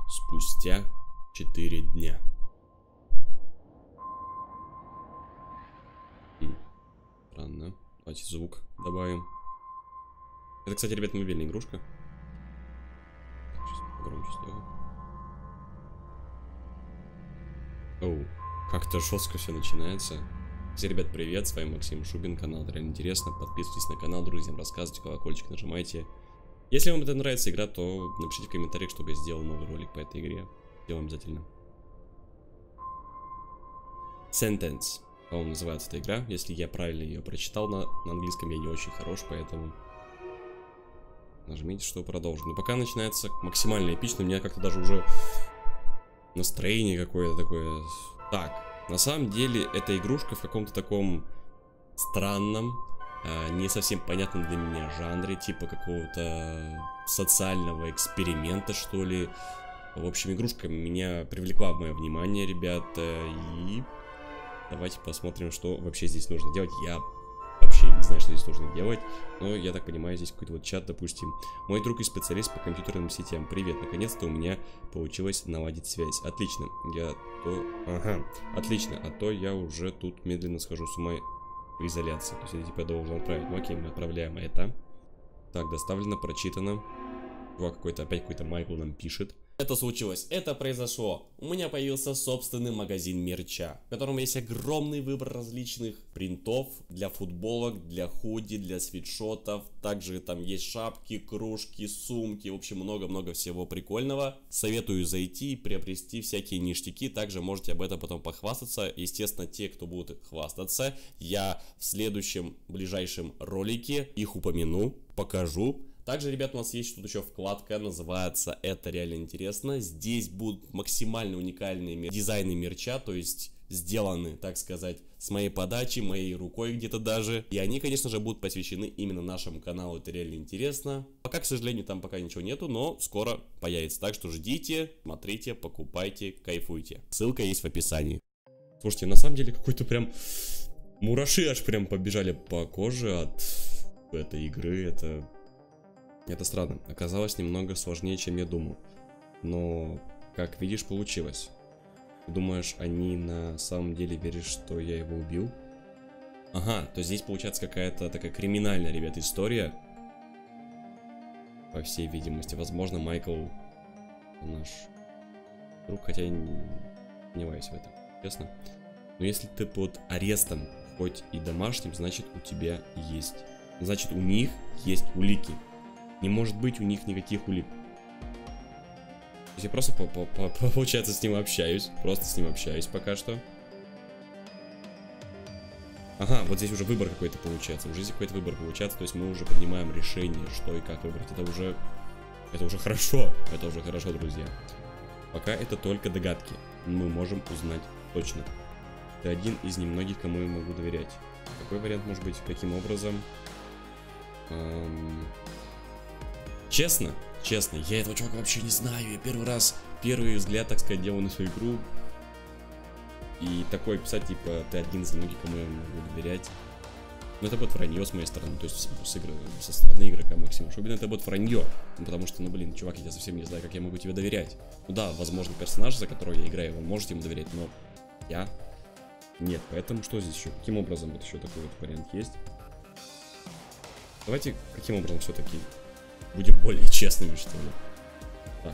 спустя 4 дня. Странно. Давайте звук добавим. Это, кстати, ребят, мобильная игрушка. Сейчас погромче сделаю. Оу, как-то жестко все начинается. Всем, ребят, привет, с вами Максим Шубин, канал Это Реально Интересно. Подписывайтесь на канал, друзьям рассказывайте, колокольчик нажимайте. Если вам это нравится игра, то напишите в комментариях, чтобы я сделал новый ролик по этой игре. Сделаем обязательно. Sentence, по-моему, называется эта игра. Если я правильно ее прочитал на английском, я не очень хорош, поэтому нажмите, чтобы продолжить. Но пока начинается максимально эпично, у меня как-то даже уже настроение какое-то такое. Так, на самом деле, эта игрушка в каком-то таком странном, не совсем понятном для меня жанре, типа какого-то социального эксперимента, что ли. В общем, игрушка меня привлекла в мое внимание, ребята, и давайте посмотрим, что вообще здесь нужно делать. Я вообще не знаю, что здесь нужно делать, но я так понимаю, здесь какой-то вот чат, допустим. Мой друг и специалист по компьютерным сетям. Привет, наконец-то у меня получилось наладить связь. Отлично, отлично, а то я уже тут медленно схожу с ума в изоляции. То есть я типа должен отправить. Ну окей, мы отправляем это. Так, доставлено, прочитано. Чувак какой-то, опять какой-то Майкл нам пишет. Это случилось, это произошло. У меня появился собственный магазин мерча, в котором есть огромный выбор различных принтов для футболок, для худи, для свитшотов. Также там есть шапки, кружки, сумки, в общем, много-много всего прикольного. Советую зайти и приобрести всякие ништяки. Также можете об этом потом похвастаться. Естественно, те, кто будут хвастаться, я в следующем ближайшем ролике их упомяну, покажу. Также, ребят, у нас есть тут еще вкладка, называется «Это реально интересно». Здесь будут максимально уникальные дизайны мерча, то есть сделаны, так сказать, с моей подачи, моей рукой где-то даже. И они, конечно же, будут посвящены именно нашему каналу «Это реально интересно». Пока, к сожалению, там пока ничего нету, но скоро появится. Так что ждите, смотрите, покупайте, кайфуйте. Ссылка есть в описании. Слушайте, на самом деле какой-то прям мураши аж прям побежали по коже от этой игры. Это странно. Оказалось немного сложнее, чем я думал. Но, как видишь, получилось. Думаешь, они на самом деле верят, что я его убил? Ага, то здесь получается какая-то такая криминальная, ребят, история. По всей видимости. Возможно, Майкл наш друг, хотя я не сомневаюсь в этом, честно. Но если ты под арестом, хоть и домашним, значит у тебя есть. Значит, у них есть улики. Не может быть у них никаких улик. То есть я просто, получается, с ним общаюсь. Просто с ним общаюсь пока что. Ага, вот здесь уже выбор какой-то получается. Уже здесь какой-то выбор получается. То есть мы уже принимаем решение, что и как выбрать. Это уже хорошо. Это уже хорошо, друзья. Пока это только догадки. Мы можем узнать точно. Ты один из немногих, кому я могу доверять. Какой вариант может быть? Каким образом? Честно, я этого чувака вообще не знаю. Я первый взгляд, так сказать, делал на свою игру. И такой писать, типа, ты один из многих, кому я могу доверять. Но это будет вранье с моей стороны. То есть со стороны игрока Максима Шубина это будет вранье. Ну, потому что, ну блин, чувак, я совсем не знаю, как я могу тебе доверять. Ну да, возможно, персонаж, за которого я играю, вы можете ему доверять, но я нет. Поэтому что здесь еще? Каким образом вот еще такой вот вариант есть? Давайте, каким образом все-таки будем более честными, что ли. Так.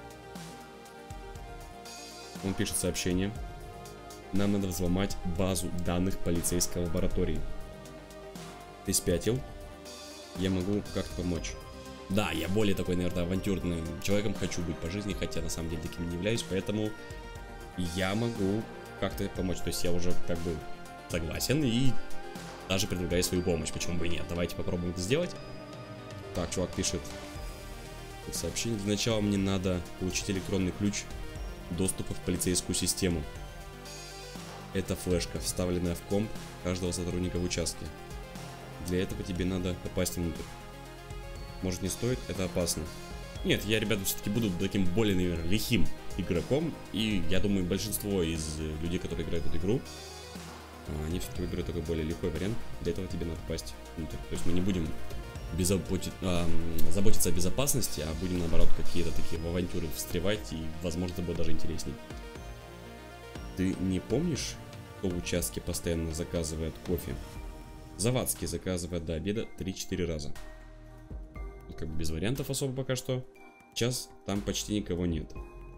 Он пишет сообщение. Нам надо взломать базу данных полицейской лаборатории. Ты спятил? Я могу как-то помочь. Да, я более такой, наверное, авантюрным человеком хочу быть по жизни, хотя на самом деле таким не являюсь, поэтому я могу как-то помочь. То есть я уже как бы согласен и даже предлагаю свою помощь. Почему бы и нет? Давайте попробуем это сделать. Так, чувак пишет сообщение. Для начала мне надо получить электронный ключ доступа в полицейскую систему. Это флешка, вставленная в комп каждого сотрудника в участке. Для этого тебе надо попасть внутрь. Может, не стоит? Это опасно. Нет, я, ребята, все-таки буду таким более, наверное, лихим игроком. И я думаю, большинство из людей, которые играют в эту игру, они все-таки выберут такой более легкий вариант. Для этого тебе надо попасть внутрь. То есть мы не будем заботиться о безопасности, а будем, наоборот, какие-то такие в авантюры встревать, и, возможно, это будет даже интересней. Ты не помнишь, кто в участке постоянно заказывает кофе? Завадский заказывает до обеда 3-4 раза. Как бы без вариантов особо пока что. Сейчас там почти никого нет.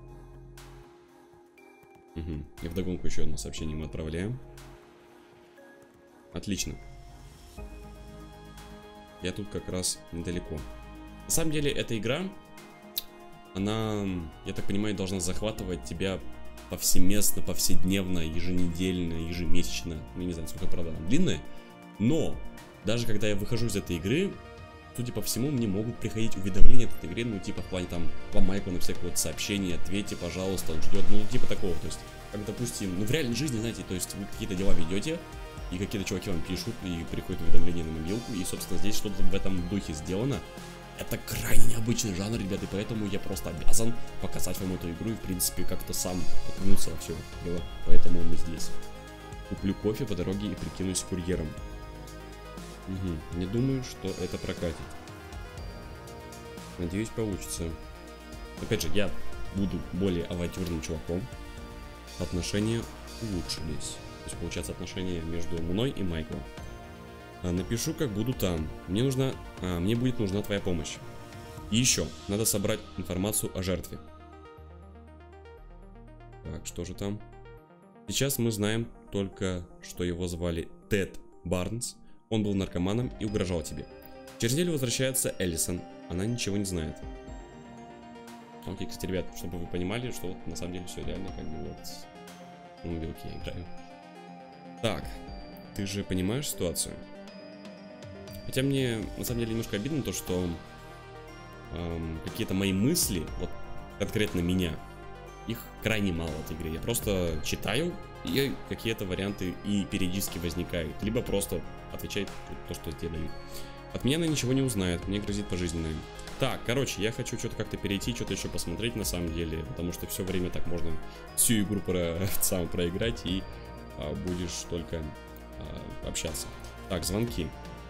Угу. И вдогонку еще одно сообщение мы отправляем. Отлично. Я тут как раз недалеко. На самом деле, эта игра, она, я так понимаю, должна захватывать тебя повсеместно, повседневно, еженедельно, ежемесячно. Ну, не знаю, сколько, правда, она длинная. Но, даже когда я выхожу из этой игры, судя по всему, мне могут приходить уведомления от этой игры, ну, типа, в плане, там, по майку на всякое вот сообщение, ответьте, пожалуйста, он ждет, ну, типа такого, то есть, как, допустим, ну, в реальной жизни, знаете, то есть, вы какие-то дела ведете, и какие-то чуваки вам пишут, и приходят уведомления на мобилку, и, собственно, здесь что-то в этом духе сделано. Это крайне необычный жанр, ребята, и поэтому я просто обязан показать вам эту игру и, в принципе, как-то сам окунуться во все дело, поэтому мы здесь. Куплю кофе по дороге и прикинусь курьером. Угу. Не думаю, что это прокатит. Надеюсь, получится. Опять же, я буду более авантюрным чуваком. Отношения улучшились. То есть, получается, отношения между мной и Майклом. Напишу, как буду там. Мне будет нужна твоя помощь. И еще, надо собрать информацию о жертве. Так, что же там? Сейчас мы знаем только, что его звали Тед Барнс. Он был наркоманом и угрожал тебе. Через неделю возвращается Эллисон. Она ничего не знает. Окей, кстати, ребят, чтобы вы понимали, что вот на самом деле все реально как бы вот... Ну, мобилки я играю. Так, ты же понимаешь ситуацию? Хотя мне на самом деле немножко обидно то, что какие-то мои мысли, вот конкретно меня, их крайне мало в этой игре. Я просто читаю, и какие-то варианты и периодически возникают. Либо просто отвечает то, что тебе дают. От меня она ничего не узнает, мне грозит пожизненное. Так, короче, я хочу что-то как-то перейти, что-то еще посмотреть на самом деле, потому что все время так можно всю игру сам проиграть, и будешь только общаться. Так, звонки.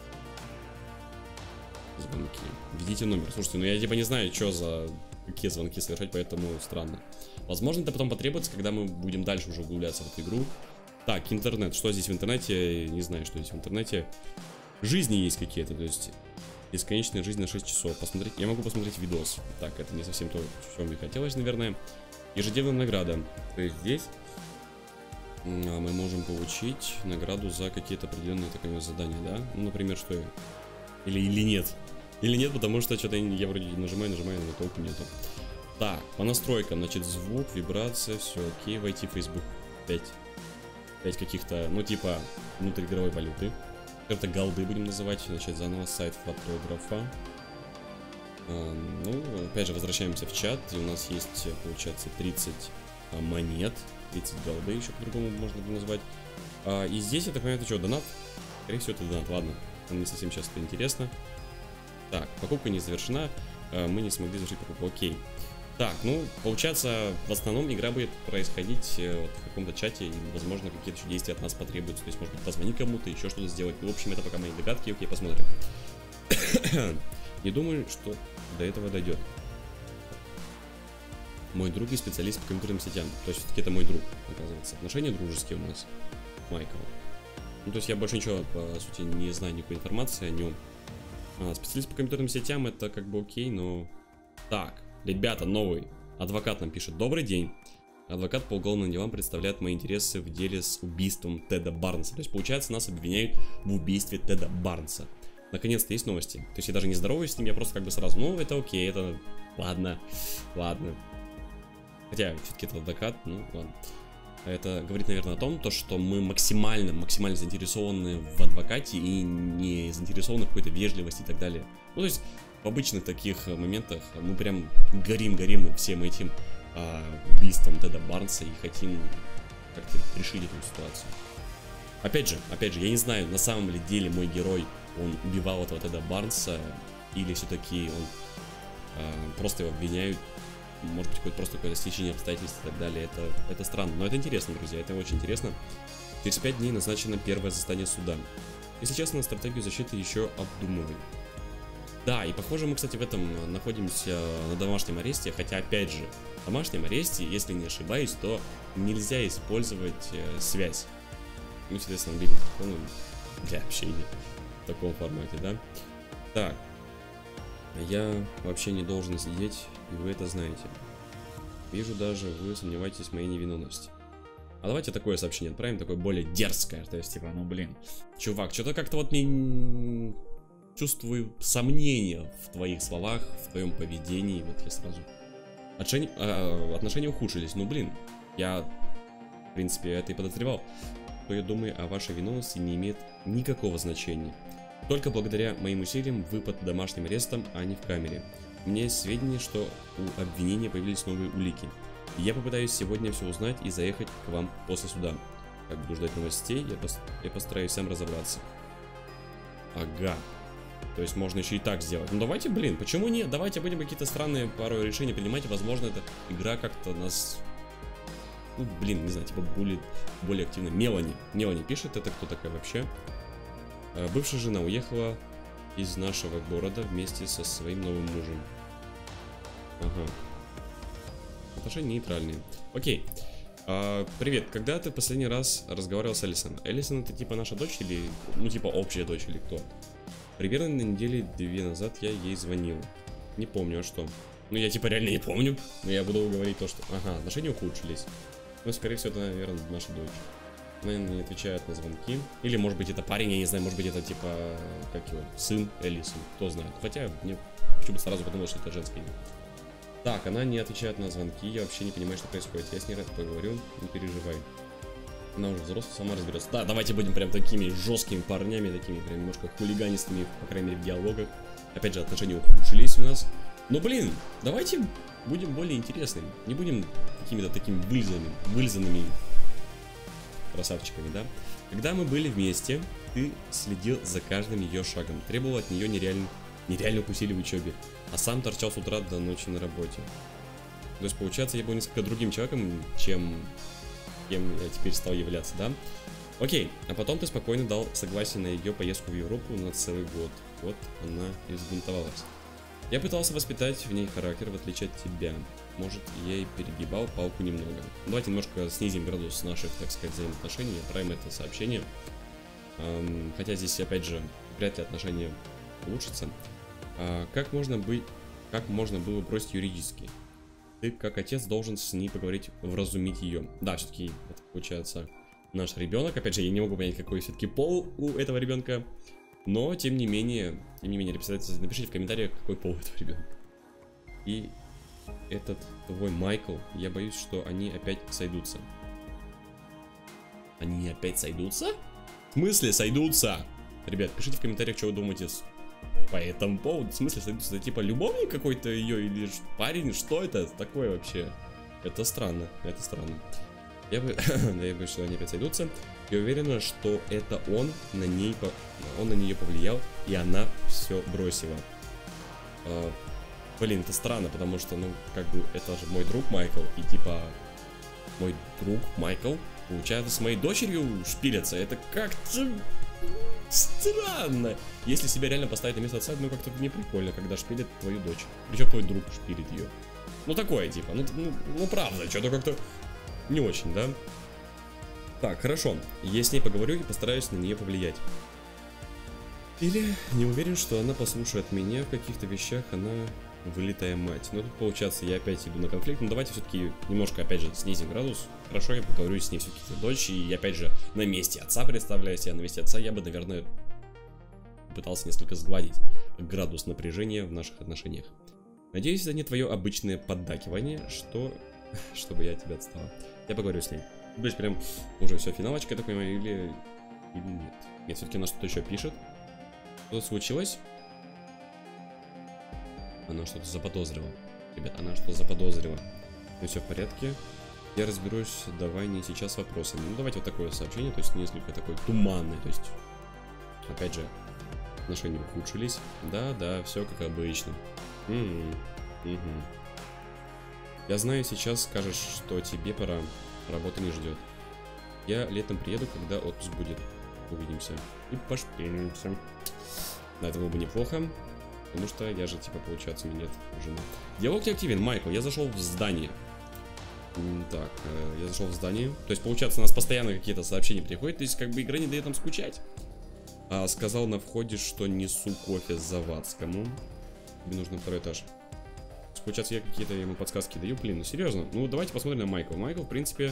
Звонки. Введите номер. Слушайте, ну я типа не знаю, что за какие звонки совершать, поэтому странно. Возможно, это потом потребуется, когда мы будем дальше уже углубляться в эту игру. Так, интернет. Что здесь в интернете? Не знаю, что здесь в интернете. Жизни есть какие-то, то есть бесконечная жизнь на 6 часов. Посмотреть. Я могу посмотреть видос. Так, это не совсем то, что мне хотелось, наверное. Ежедневная награда. То есть здесь мы можем получить награду за какие-то определенные такие задания, да? Ну, например, что... Или нет. Или нет, потому что что-то я вроде нажимаю, но толку нету. Так, по настройкам, значит, звук, вибрация, все окей. Войти в Facebook 5 каких-то, ну, типа, внутриигровой валюты. Это голды будем называть. Начать заново сайт фотографа. Ну, опять же, возвращаемся в чат. И у нас есть, получается, 30 монет. 30 голды, еще по-другому можно назвать. И здесь, я так понимаю, это что, донат? Скорее всего, это донат, ладно. Нам не совсем сейчас это интересно. Так, покупка не завершена. Мы не смогли завершить покупку. Окей. Так, ну, получается, в основном игра будет происходить вот в каком-то чате, и, возможно, какие-то еще действия от нас потребуются. То есть, может быть, позвонить кому-то, еще что-то сделать. Ну, в общем, это пока мои догадки. Окей, посмотрим. Не думаю, что до этого дойдет. Мой друг и специалист по компьютерным сетям. То есть, все-таки это мой друг, оказывается. Отношения дружеские у нас. Майкл. Ну, то есть, я больше ничего, по сути, не знаю, никакой информации о нем. Специалист по компьютерным сетям, это как бы окей, но... Так, ребята, новый адвокат нам пишет. Добрый день. Адвокат по уголовным делам представляет мои интересы в деле с убийством Теда Барнса. То есть, получается, нас обвиняют в убийстве Теда Барнса. Наконец-то есть новости. То есть, я даже не здороваюсь с ним, я просто как бы сразу, ну, это окей, это... Ладно. Хотя, все-таки это адвокат, ну, ладно. Это говорит, наверное, о том, что мы максимально заинтересованы в адвокате и не заинтересованы в какой-то вежливости и так далее. Ну, то есть, в обычных таких моментах мы прям горим всем этим убийством Теда Барнса и хотим как-то решить эту ситуацию. Опять же, я не знаю, на самом ли деле мой герой, он убивал этого Теда Барнса, или все-таки он просто его обвиняют. Может быть, просто какое-то стечение обстоятельств и так далее. Это странно, но это интересно, друзья, это очень интересно. Через 5 дней назначено первое заседание суда. Если честно, стратегию защиты еще обдумываю. Да, и похоже мы, кстати, в этом находимся на домашнем аресте, хотя, опять же, в домашнем аресте, если не ошибаюсь, то нельзя использовать связь. Ну, соответственно, мобильный телефон для общения в таком формате, да? Так, я вообще не должен сидеть, и вы это знаете. Вижу даже, вы сомневаетесь в моей невиновности. А давайте такое сообщение отправим, такое более дерзкое, то есть, типа, ну, блин, чувак, что-то как-то вот не... Чувствую сомнения в твоих словах, в твоем поведении, вот я сразу. Отношения ухудшились, ну блин, я, в принципе, это и подозревал. То я думаю о вашей виновности не имеет никакого значения. Только благодаря моим усилиям вы под домашним арестом, а не в камере. У меня есть сведения, что у обвинения появились новые улики. Я попытаюсь сегодня все узнать и заехать к вам после суда. Как буду ждать новостей, я постараюсь сам разобраться. Ага. То есть можно еще и так сделать. Ну давайте, блин, почему нет? Давайте будем какие-то странные пару решений принимать. Возможно, эта игра как-то нас... Ну, блин, не знаю, типа более активно. Мелани пишет, это кто такая вообще? Бывшая жена уехала из нашего города вместе со своим новым мужем. Ага. Отношения нейтральные. Окей. Привет, когда ты в последний раз разговаривал с Элисон? Элисон это типа наша дочь или... Ну типа общая дочь или кто? Примерно на неделе 2 назад я ей звонил. Не помню, а что? Ну, я типа реально не помню. Но я буду говорить то, что... Ага, отношения ухудшились. Ну, скорее всего, это, наверное, наша дочь. Она не отвечает на звонки. Или, может быть, это парень, я не знаю. Может быть, это типа... Как его? Сын Элисон. Кто знает. Хотя, мне почему-то сразу подумал, что это женское имя. Так, она не отвечает на звонки. Я вообще не понимаю, что происходит. Я с ней поговорю. Не переживай. Она уже взрослая, сама разберется. Да, давайте будем прям такими жесткими парнями, такими прям немножко хулиганистыми, по крайней мере, в диалогах. Опять же, отношения ухудшились у нас. Но, блин, давайте будем более интересными. Не будем какими-то такими вылизанными красавчиками, да? Когда мы были вместе, ты следил за каждым ее шагом. Требовал от нее нереальных усилий в учебе. А сам торчал с утра до ночи на работе. То есть, получается, я был несколько другим человеком, чем я теперь стал являться, да? Окей, а потом ты спокойно дал согласие на ее поездку в Европу на целый год. Вот она и взбунтовалась. Я пытался воспитать в ней характер, в отличие от тебя. Может, я и перегибал палку немного. Давайте немножко снизим градус наших, так сказать, взаимоотношений, отправим это сообщение. Хотя здесь, опять же, вряд ли отношения улучшатся. Как можно было бросить юридически? Ты, как отец, должен с ней поговорить, вразумить ее. Да, все-таки это получается наш ребенок. Опять же, я не могу понять, какой все-таки пол у этого ребенка. Но, тем не менее, напишите в комментариях, какой пол у этого ребенка. И этот твой Майкл, я боюсь, что они опять сойдутся. Они опять сойдутся? В смысле сойдутся? Ребят, пишите в комментариях, что вы думаете по этому поводу. В смысле сойдутся? Это типа любовник какой-то ее или парень? Что это такое вообще? Это странно, это странно. Я боюсь, что они опять сойдутся. Я уверена, что это он на нее повлиял, и она все бросила. Блин, это странно, потому что, ну, как бы, это же мой друг Майкл, и типа, мой друг Майкл, получается, с моей дочерью шпилятся. Это как-то странно. Если себя реально поставить на место отца, ну, как-то не прикольно, когда шпилят твою дочь. Причем твой друг шпилит ее. Ну, такое, типа, ну правда, что-то как-то не очень, да? Так, хорошо, я с ней поговорю и постараюсь на нее повлиять. Или не уверен, что она послушает меня в каких-то вещах, она вылитая мать. Ну, тут получается, я опять иду на конфликт. Ну, давайте все-таки немножко, опять же, снизим градус. Хорошо, я поговорю с ней все-таки дочь. И опять же, на месте отца представляю себя. На месте отца я бы, наверное, пытался несколько сгладить градус напряжения в наших отношениях. Надеюсь, это не твое обычное поддакивание, чтобы я от тебя отстала. Я поговорю с ней. То есть прям уже все, финалочка, я так понимаю, или нет? Нет, все-таки она что-то еще пишет. Что случилось? Она что-то заподозрила. Ребят, она что-то заподозрила. Ну все в порядке. Я разберусь, давай не сейчас с вопросами. Ну давайте вот такое сообщение, то есть несколько такое туманное. То есть, опять же, отношения ухудшились. Да, все как обычно. Я знаю, сейчас скажешь, что тебе пора. Работа не ждет. Я летом приеду, когда отпуск будет. Увидимся. И пошпилимся. Да, это было бы неплохо. Потому что я же, типа, получается, у меня нет жены. Диалог не активен. Майкл, я зашел в здание. Так, я зашел в здание. То есть, получается, у нас постоянно какие-то сообщения приходят. То есть, как бы игра не дает нам скучать. Сказал на входе, что несу кофе Завадскому. Мне нужен второй этаж. Получается, я какие-то ему подсказки даю. Блин, ну серьезно. Ну, давайте посмотрим на Майкла. Майкл, в принципе...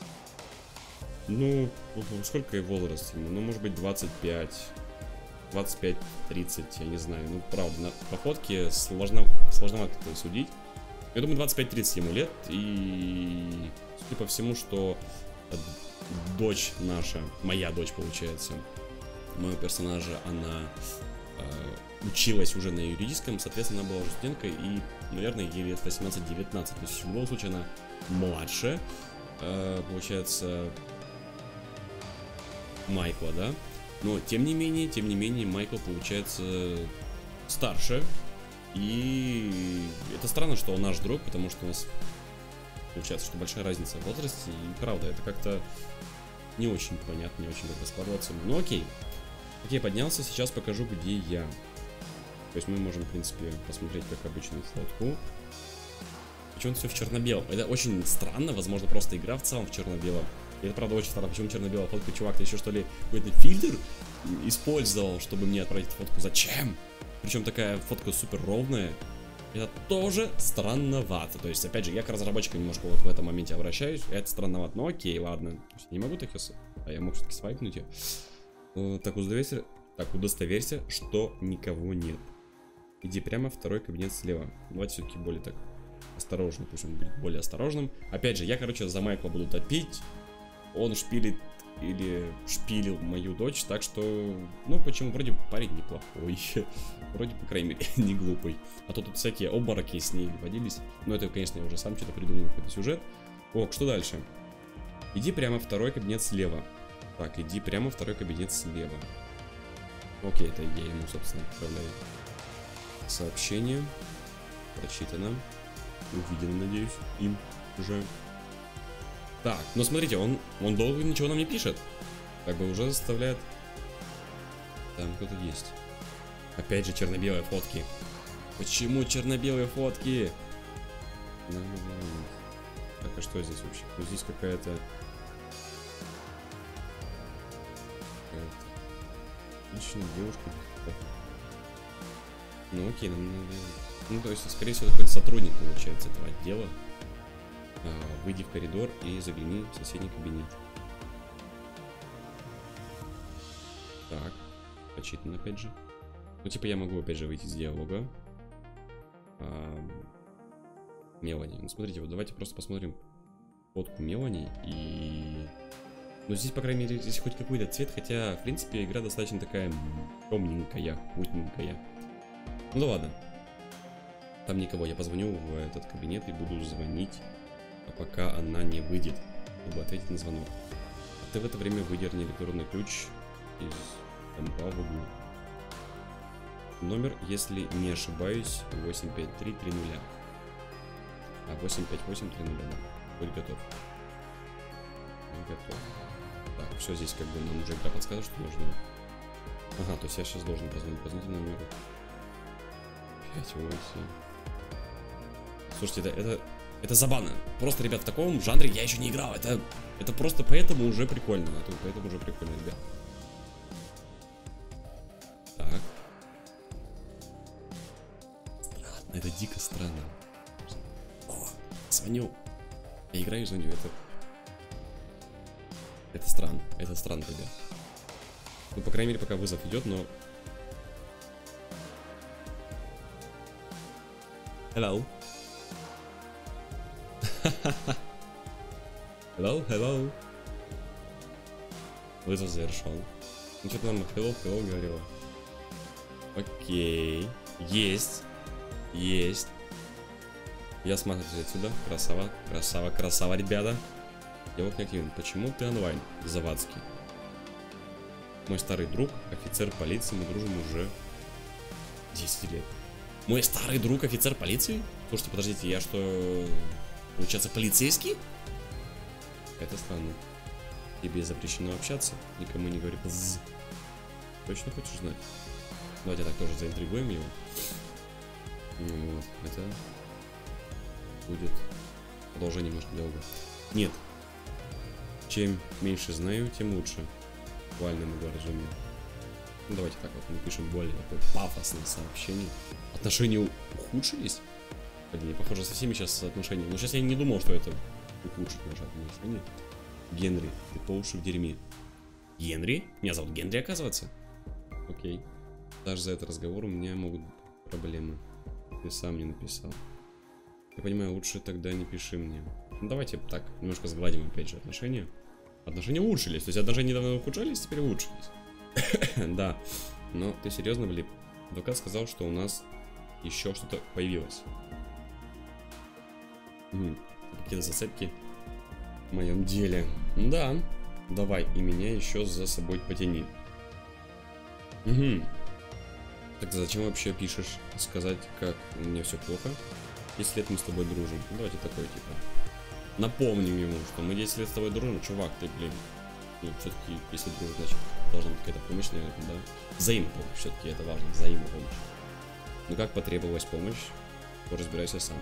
Ну, сколько его возраст ему? Ну, может быть, 25... 25-30, я не знаю. Ну, правда, по фотке сложновато это судить. Я думаю, 25-30 ему лет. И, судя по всему, что дочь наша, моя дочь, получается, моего персонажа, она училась уже на юридическом. Соответственно, она была уже студенткой. И, наверное, ей лет 18-19. То есть, в любом случае, она младше. Получается, Майкла, да? Но, тем не менее, Майкл, получается, старше. И это странно, что он наш друг, потому что у нас получается, что большая разница в возрасте. И правда, это как-то не очень понятно, не очень как-то складываться. Ну окей. Окей, поднялся, сейчас покажу, где я. То есть мы можем, в принципе, посмотреть, как обычную фотку. Почему-то все в черно-белом. Это очень странно, возможно, просто игра в целом в черно-белом. И это правда очень странно, почему черно-белая фотка, чувак, ты еще что ли какой-то фильтр использовал, чтобы мне отправить фотку? Зачем? Причем такая фотка супер ровная. Это тоже странновато. То есть, опять же, я к разработчикам немножко вот в этом моменте обращаюсь. Это странновато. Ну окей, ладно. Не могу так если... А я мог все-таки свайпнуть ее. Так, удостоверься, что никого нет. Иди прямо, второй кабинет слева. Давайте все-таки более так осторожно. Пусть он будет более осторожным. Опять же, я, короче, за Майкла буду топить. Он шпилит или шпилил мою дочь, так что, ну, почему, вроде парень неплохой, вроде, по крайней мере, не глупый. А то тут всякие обмороки с ней водились. Но это, конечно, я уже сам что-то придумал, какой-то сюжет. Ок, что дальше? Иди прямо, второй кабинет слева. Так, иди прямо, второй кабинет слева. Окей, это я ему, собственно, отправляю сообщение. Прочитано. Увидено, надеюсь, им уже. Так, ну смотрите, он долго ничего нам не пишет. Как бы уже заставляет. Там кто-то есть. Опять же черно-белые фотки. Почему черно-белые фотки? Так, а что здесь вообще? Ну здесь какая-то... Женщина, девушка. Ну окей, нам надо... Ну то есть, скорее всего, какой-то сотрудник, получается, этого отдела. Выйди в коридор и загляни в соседний кабинет. Так, почитано опять же. Ну, типа, я могу опять же выйти из диалога. Мелани. Ну, смотрите, вот давайте просто посмотрим фотку Мелани. И... Ну, здесь, по крайней мере, здесь хоть какой-то цвет. Хотя, в принципе, игра достаточно такая темненькая, мутненькая. Ну да ладно. Там никого. Я позвоню в этот кабинет и буду звонить. Пока она не выйдет, чтобы ответить на звонок. А ты в это время выдерни электронный ключ из компа в углу. Номер, если не ошибаюсь, 85330. 85830, да. Будь готов. Будь готов. Так, все здесь как бы нам уже игра подсказывает, что нужно. Ага, то есть я сейчас должен позвонить. Позвоните номеру 58. Слушайте, это забавно. Просто, ребят, в таком жанре я еще не играл. Это просто поэтому уже прикольно. Поэтому уже прикольно, ребят. Так. Странно, это дико странно. О, звоню. Я играю и звоню. Это странно. Это странно, ребят. Ну, по крайней мере, пока вызов идет, но... Hello. Hello. Вызов завершен. Ну что-то нам hello говорила. Окей. Есть. Я смотрю отсюда. Красава, ребята. Диалог не активен. Почему ты онлайн, Завадский? Мой старый друг, офицер полиции, мы дружим уже 10 лет. Мой старый друг, офицер полиции? Слушайте, подождите, я что... Получается, полицейский? Это странно. Тебе запрещено общаться. Никому не говори. Точно хочешь знать? Давайте так тоже заинтригуем его. Вот, это будет продолжение немножко долго. Нет. Чем меньше знаю, тем лучше. Буквально могу разуметь. Ну, давайте так вот напишем более такое пафосное сообщение. Отношения ухудшились? Не, похоже, со всеми сейчас отношения. Но сейчас я не думал, что это ухудшит наши отношения. Генри, ты по уши в дерьме. Генри? Меня зовут Генри, оказывается? Окей. Даже за этот разговор у меня могут быть проблемы. Ты сам не написал. Я понимаю, лучше тогда не пиши мне. Ну давайте так, немножко сгладим опять же отношения. Отношения улучшились. То есть отношения недавно ухудшались, теперь улучшились. Да. Но ты серьезно, Блип? Адвокат сказал, что у нас еще что-то появилось. Какие-то зацепки в моем деле. Да. Давай, и меня еще за собой потяни. Так зачем вообще пишешь сказать, как у меня все плохо? 10 лет мы с тобой дружим. Давайте такой типа. Напомним ему, что мы 10 лет с тобой дружим. Чувак, ты, блин. Ну, все-таки, если дружим, значит, должна быть какая-то помощь, наверное, да? Взаимопомощь, все-таки это важно, взаимопомощь. Ну как потребовалась помощь, то разбирайся сам.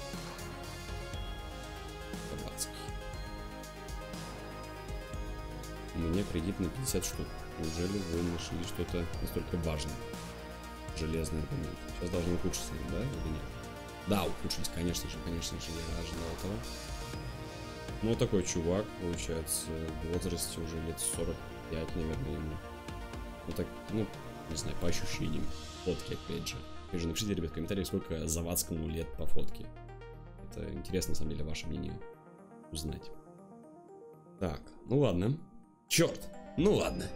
У меня кредит на 50 штук. Неужели вы нашли что-то настолько важное? Железный аргумент. Сейчас должны ухудшиться, да, или нет? Да, ухудшились, конечно же, я ожидал этого. Ну, вот такой чувак, получается, в возрасте уже лет 45, наверное, ему. Ну, так, ну, не знаю, по ощущениям. Фотки, опять же. Опять же, напишите, ребят, в комментариях, сколько Завадскому лет по фотке. Это интересно, на самом деле, ваше мнение узнать. Так, ну ладно. Черт, ну ладно.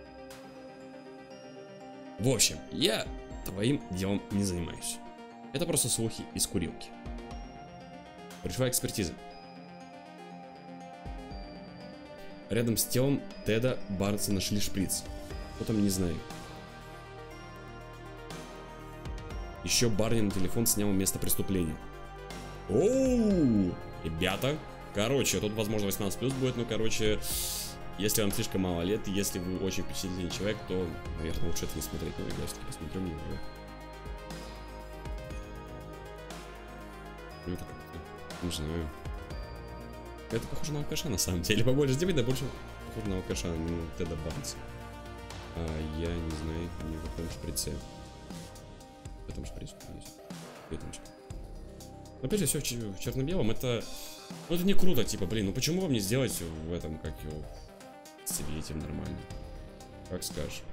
В общем, я твоим делом не занимаюсь. Это просто слухи из курилки. Пришла экспертиза. Рядом с телом Теда Барнса нашли шприц. Кто там, не знаю. Еще Барни на телефон снял место преступления. Оу, ребята. Короче, тут, возможно, 18+ будет, но, короче, если вам слишком мало лет, если вы очень впечатлительный человек, то, наверное, лучше это не смотреть. Но я все-таки посмотрю мне уже. Ну, это как-то, не знаю. Это похоже на алкаша, на самом деле. Побольше сделать, да больше похоже на алкаша, а не на Теда Барнса. Я не знаю, ни в каком шприце. В этом шприце есть. В этом шприце. Опять же, все в черно-белом. Это... Ну, это не круто, типа, блин, ну почему вам не сделать в этом, как его, с нормально? Как скажешь.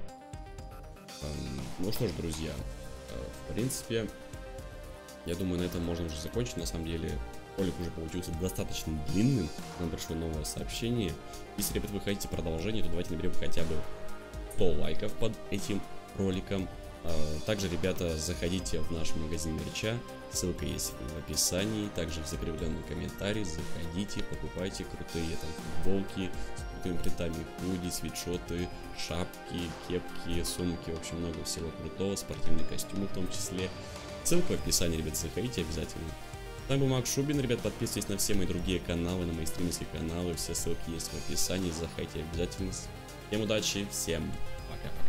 Ну что ж, друзья, в принципе, я думаю, на этом можно уже закончить. На самом деле, ролик уже получился достаточно длинным. Нам пришло новое сообщение. Если, ребят, вы хотите продолжение, то давайте наберем хотя бы 100 лайков под этим роликом. Также, ребята, заходите в наш магазин мерча, ссылка есть в описании, также в закрепленном комментарии, заходите, покупайте крутые там футболки с крутыми принтами, худи, свитшоты, шапки, кепки, сумки, в общем, много всего крутого, спортивные костюмы в том числе. Ссылка в описании, ребят, заходите обязательно. Там был Макс Шубин, ребят, подписывайтесь на все мои другие каналы, на мои стримерские каналы, все ссылки есть в описании, заходите обязательно. Всем удачи, всем пока-пока.